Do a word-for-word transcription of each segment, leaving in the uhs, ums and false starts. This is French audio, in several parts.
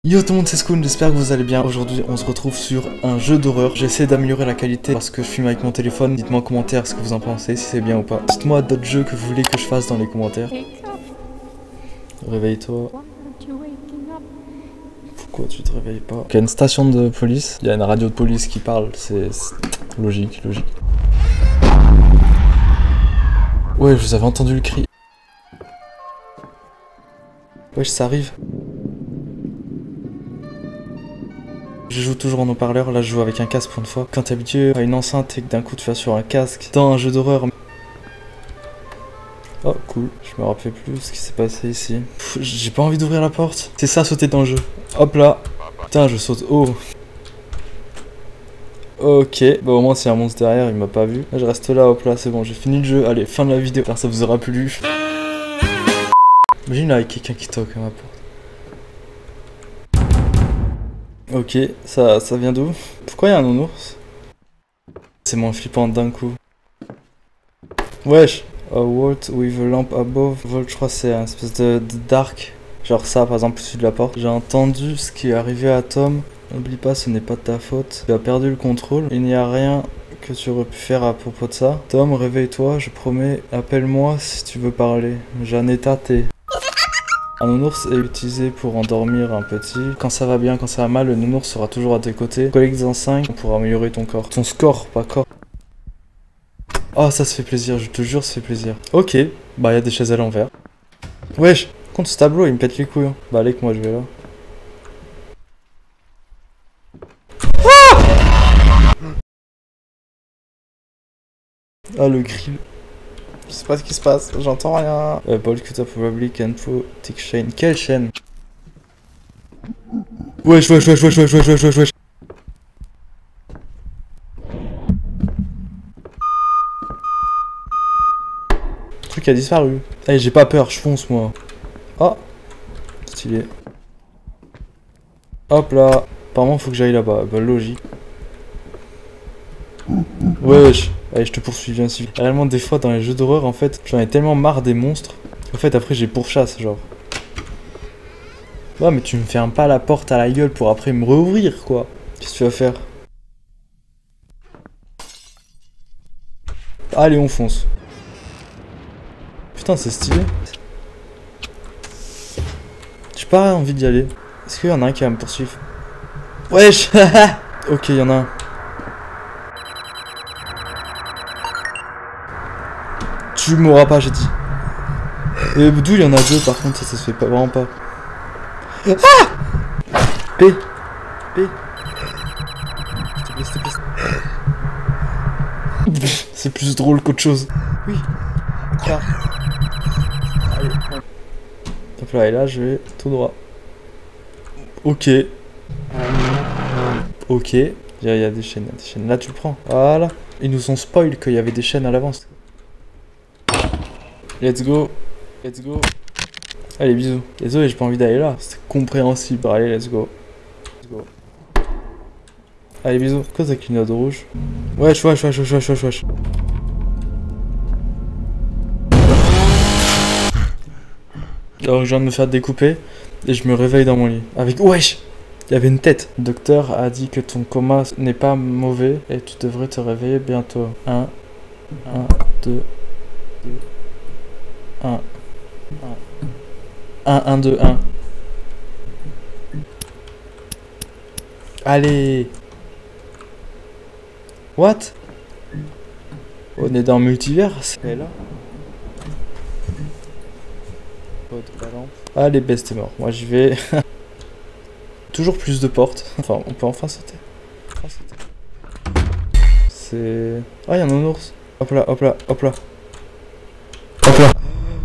Yo tout le monde, c'est Skoon, j'espère que vous allez bien. Aujourd'hui on se retrouve sur un jeu d'horreur. J'essaie d'améliorer la qualité parce que je filme avec mon téléphone. Dites-moi en commentaire ce que vous en pensez, si c'est bien ou pas. Dites-moi d'autres jeux que vous voulez que je fasse dans les commentaires. Réveille-toi. Pourquoi tu te réveilles pas? Il y a une station de police, il y a une radio de police qui parle, c'est logique, logique. Ouais, je vous avais entendu le cri. Wesh, ça arrive. Je joue toujours en haut-parleur, là je joue avec un casque pour une fois. Quand t'es habitué à une enceinte et que d'un coup tu vas sur un casque dans un jeu d'horreur. Oh cool, je me rappelle plus ce qui s'est passé ici. J'ai pas envie d'ouvrir la porte. C'est ça, sauter dans le jeu. Hop là. Putain, je saute haut. Ok, bah au moins s'il y a un monstre derrière, il m'a pas vu. Là je reste là, hop là, c'est bon, j'ai fini le jeu. Allez, fin de la vidéo. Alors ça vous aura plu. Imagine là avec quelqu'un qui toque à ma porte. Ok, ça, ça vient d'où? Pourquoi il y a un nounours? C'est moins flippant d'un coup. Wesh! A vault with a lamp above. Vault, je crois c'est un espèce de, de dark. Genre ça par exemple au-dessus de la porte. J'ai entendu ce qui est arrivé à Tom. N'oublie pas, ce n'est pas de ta faute. Tu as perdu le contrôle. Il n'y a rien que tu aurais pu faire à propos de ça. Tom, réveille-toi, je promets. Appelle-moi si tu veux parler. J'en ai tâté. Un nounours est utilisé pour endormir un petit. Quand ça va bien, quand ça va mal, le nounours sera toujours à tes côtés. Collecte en cinq pour améliorer ton corps. Ton score, pas corps. Oh, ça se fait plaisir, je te jure, ça fait plaisir. Ok, bah il y a des chaises à l'envers. Wesh, contre ce tableau, il me pète les couilles. Hein. Bah allez que moi je vais là. Ah, ah le grill. Je sais pas ce qui se passe, j'entends rien. Euh, Bolt cutter probably can protect chain. Quelle chaîne? Wesh, wesh, wesh, wesh, wesh, wesh, wesh, wesh, wesh. Le truc a disparu. Allez, j'ai pas peur, je fonce moi. Oh, stylé. Hop là. Apparemment, faut que j'aille là-bas. Bah, logique. Wesh. Allez, je te poursuis, viens ici. Réellement, des fois, dans les jeux d'horreur, en fait, j'en ai tellement marre des monstres. En fait, après, j'ai pourchasse, genre. Ouais, mais tu me fermes pas la porte à la gueule pour après me rouvrir, quoi. Qu'est-ce que tu vas faire? Allez, on fonce. Putain, c'est stylé. J'ai pas envie d'y aller. Est-ce qu'il y en a un qui va me poursuivre? Wesh. Ok, il y en a un. Tu m'auras pas, j'ai dit. Et d'où il y en a deux par contre, ça, ça se fait pas, vraiment pas. Ah P P S'il te plaît, s'il te plaît. C'est plus drôle qu'autre chose. Oui. Car. Allez. Hop là, et là je vais tout droit. Ok. Ok. Il y, y a des chaînes, il y a des chaînes. Là tu le prends. Voilà. Ils nous ont spoil qu'il y avait des chaînes à l'avance. Let's go. Let's go. Allez, bisous. Désolé, j'ai pas envie d'aller là. C'est compréhensible. Allez, let's go. Let's go. Allez, bisous. Pourquoi t'as clignoté rouge? Wesh, wesh, wesh, wesh, wesh, wesh, wesh. Alors, je viens de me faire découper et je me réveille dans mon lit. Avec. Wesh! Il y avait une tête. Le docteur a dit que ton coma n'est pas mauvais et tu devrais te réveiller bientôt. un, un, deux, deux. un, un, un, deux, un. Allez. What? On est dans le multivers, c'est là. Allez, best est mort. Moi j'y vais. Toujours plus de portes. Enfin, on peut enfin sauter. Enfin, sauter. C'est. Ah, il y a un nounours. Hop là, hop là, hop là. Hop là.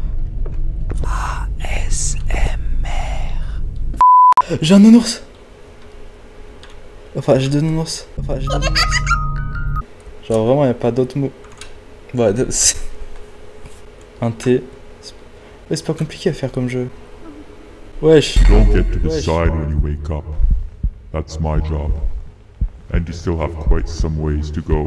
A S M R. J'ai un nounours. Enfin, j'ai deux nounours. Enfin, j'ai deux nounours. Genre, vraiment, il n'y a pas d'autre mot. Ouais, un T. Mais c'est pas compliqué à faire comme jeu. Wesh. You don't get to decide when you wake up. That's my job. And you still have quite some ways to go.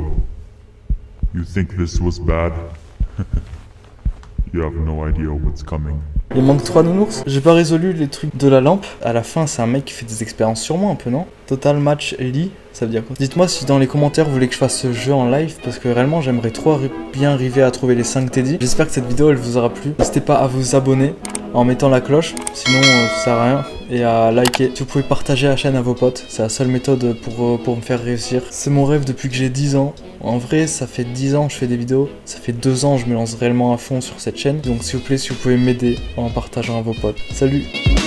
You think this was bad? You have no idea what's coming. Il manque trois nounours. J'ai pas résolu les trucs de la lampe. À la fin, c'est un mec qui fait des expériences sur moi un peu, non? Total Match Ellie, ça veut dire quoi? Dites-moi si dans les commentaires vous voulez que je fasse ce jeu en live, parce que réellement j'aimerais trop arri bien arriver à trouver les cinq Teddy. J'espère que cette vidéo elle vous aura plu. N'hésitez pas à vous abonner en mettant la cloche, sinon euh, ça sert à rien. Et à liker. Si vous pouvez partager la chaîne à vos potes, c'est la seule méthode pour, euh, pour me faire réussir. C'est mon rêve depuis que j'ai dix ans. En vrai, ça fait dix ans que je fais des vidéos. Ça fait deux ans que je me lance réellement à fond sur cette chaîne. Donc s'il vous plaît, si vous pouvez m'aider en partageant à vos potes. Salut!